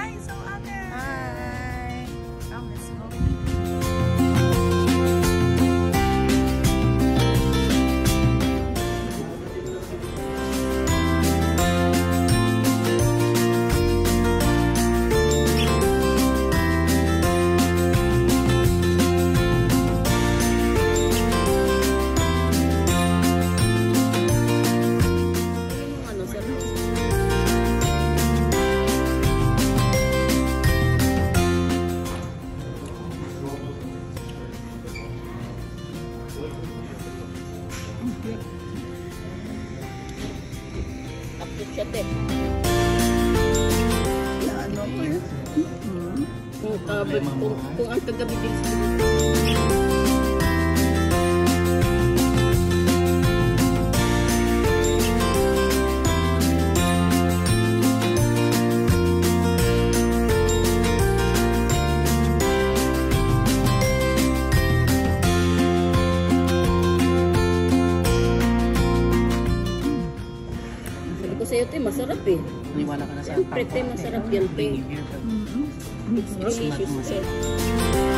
Hi, so ate. Hi. Come, let's go. Ano ko yun? Kung ang kagabi din sa sa'yo, te, masarap eh. Niwala ka na sa Siyempre, te, masarap yan, te. It's delicious, te.